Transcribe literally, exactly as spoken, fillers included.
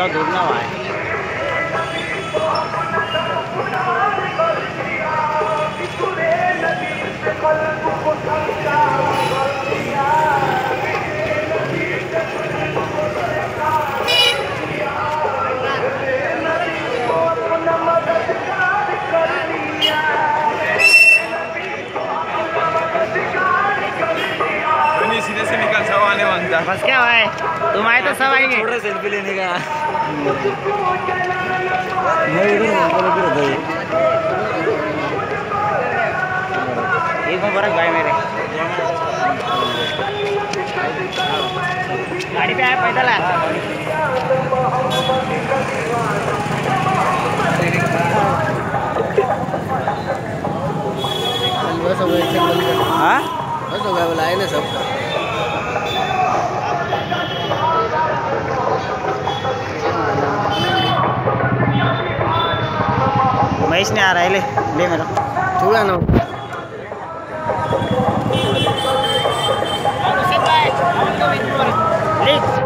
तो दूर ना हुआ है। सीधे से निकल सब आने मांगता। बस क्या भाई, तुम आए तो सब आएंगे। थोड़ा सेल्फी लेने का एक मुबारक भाई मेरे। गाड़ी पे आया पैदल आया। हाँ बस हो गया, बुलाए ना सब। महेश ने आ रहा है, ले ले मेरा चूड़ा ना ले।